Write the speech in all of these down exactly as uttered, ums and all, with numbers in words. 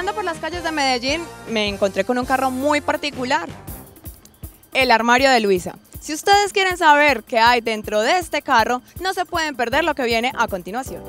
Caminando por las calles de Medellín me encontré con un carro muy particular, el armario de Luisa. Si ustedes quieren saber qué hay dentro de este carro, no se pueden perder lo que viene a continuación.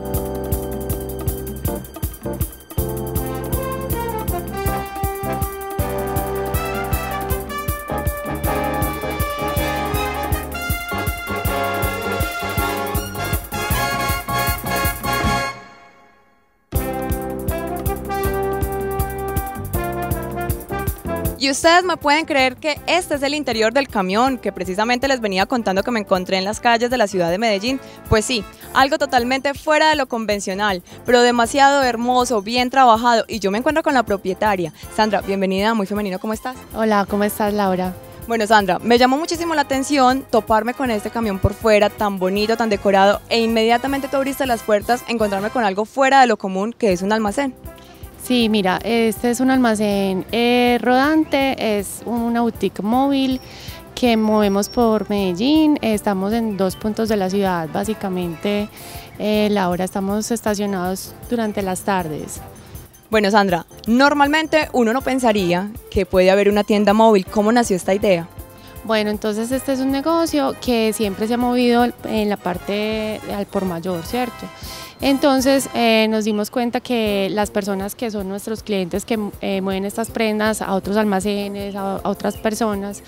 Y ustedes me pueden creer que este es el interior del camión que precisamente les venía contando que me encontré en las calles de la ciudad de Medellín. Pues sí, algo totalmente fuera de lo convencional, pero demasiado hermoso, bien trabajado. Y yo me encuentro con la propietaria. Sandra, bienvenida, muy femenino, ¿cómo estás? Hola, ¿cómo estás, Laura? Bueno, Sandra, me llamó muchísimo la atención toparme con este camión por fuera, tan bonito, tan decorado, e inmediatamente tú abriste las puertas, encontrarme con algo fuera de lo común, que es un almacén. Sí, mira, este es un almacén eh, rodante, es una boutique móvil que movemos por Medellín. Estamos en dos puntos de la ciudad, básicamente, eh, Laura, estamos estacionados durante las tardes. Bueno, Sandra, normalmente uno no pensaría que puede haber una tienda móvil. ¿Cómo nació esta idea? Bueno, entonces este es un negocio que siempre se ha movido en la parte al por mayor, ¿cierto? Entonces eh, nos dimos cuenta que las personas que son nuestros clientes que eh, mueven estas prendas a otros almacenes, a, a otras personas,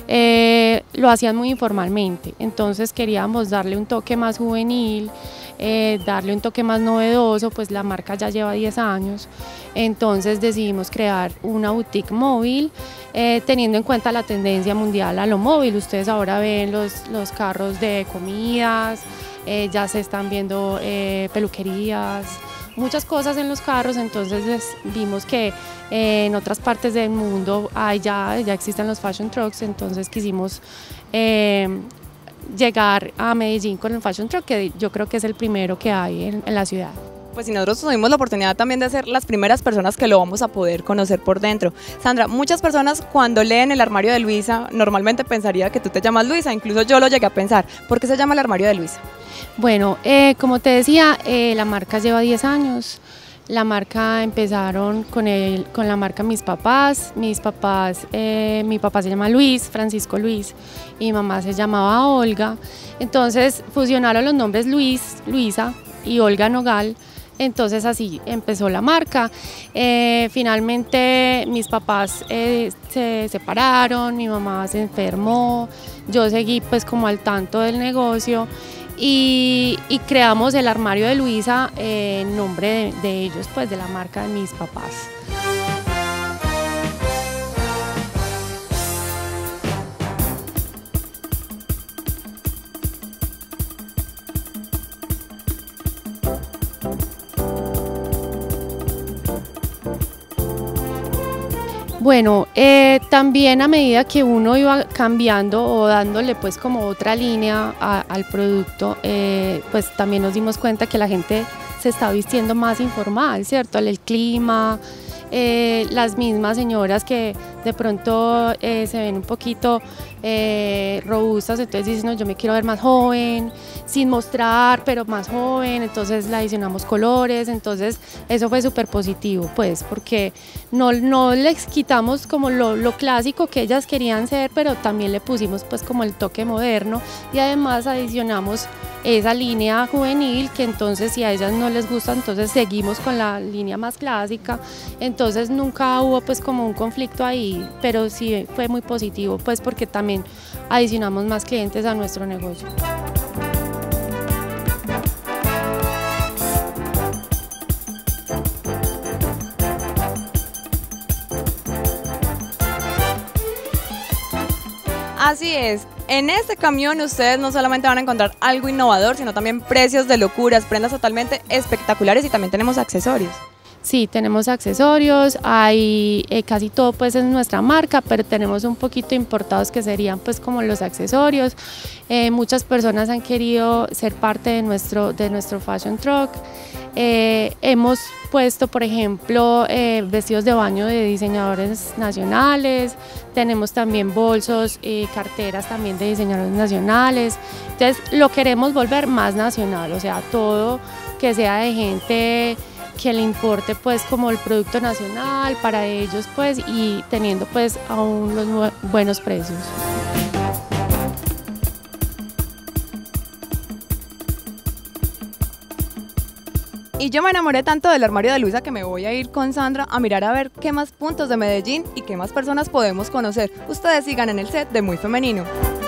eh, lo hacían muy informalmente. Entonces queríamos darle un toque más juvenil, eh, darle un toque más novedoso, pues la marca ya lleva diez años. Entonces decidimos crear una boutique móvil, eh, teniendo en cuenta la tendencia mundial a lo móvil. Ustedes ahora ven los, los carros de comidas, Eh, ya se están viendo eh, peluquerías, muchas cosas en los carros. Entonces les, vimos que eh, en otras partes del mundo hay ya, ya existen los fashion trucks, entonces quisimos eh, llegar a Medellín con el fashion truck, que yo creo que es el primero que hay en, en la ciudad. Pues si nosotros tuvimos la oportunidad también de ser las primeras personas que lo vamos a poder conocer por dentro. Sandra, muchas personas cuando leen el armario de Luisa normalmente pensaría que tú te llamas Luisa, incluso yo lo llegué a pensar. ¿Por qué se llama el armario de Luisa? Bueno, eh, como te decía, eh, la marca lleva diez años. La marca empezaron con, el, con la marca mis papás. Mis papás, eh, mi papá se llama Luis, Francisco Luis, y mi mamá se llamaba Olga. Entonces fusionaron los nombres Luis, Luisa y Olga Nogal. Entonces así empezó la marca. Eh, finalmente mis papás eh, se separaron, mi mamá se enfermó, yo seguí pues como al tanto del negocio y, y creamos el armario de Luisa eh, en nombre de, de ellos, pues de la marca de mis papás. Bueno, eh, también a medida que uno iba cambiando o dándole pues como otra línea a, al producto, eh, pues también nos dimos cuenta que la gente se está vistiendo más informal, ¿cierto? El, el clima, eh, las mismas señoras que de pronto eh, se ven un poquito eh, robustas, entonces dicen, no, yo me quiero ver más joven, sin mostrar, pero más joven. Entonces le adicionamos colores, entonces eso fue súper positivo, pues, porque no, no les quitamos como lo, lo clásico que ellas querían ser, pero también le pusimos pues como el toque moderno y además adicionamos esa línea juvenil que entonces si a ellas no les gusta, entonces seguimos con la línea más clásica. Entonces nunca hubo pues como un conflicto ahí, pero sí fue muy positivo pues porque también adicionamos más clientes a nuestro negocio. Así es, en este camión ustedes no solamente van a encontrar algo innovador, sino también precios de locuras, prendas totalmente espectaculares y también tenemos accesorios. Sí, tenemos accesorios, hay eh, casi todo pues es nuestra marca, pero tenemos un poquito importados que serían pues como los accesorios. Eh, muchas personas han querido ser parte de nuestro, de nuestro fashion truck. Eh, hemos puesto, por ejemplo, eh, vestidos de baño de diseñadores nacionales, tenemos también bolsos y eh, carteras también de diseñadores nacionales. Entonces lo queremos volver más nacional, o sea, todo que sea de gente que le importe pues como el producto nacional para ellos pues y teniendo pues aún los buenos precios. Y yo me enamoré tanto del armario de Luisa que me voy a ir con Sandra a mirar a ver qué más puntos de Medellín y qué más personas podemos conocer. Ustedes sigan en el set de Muy Femenino.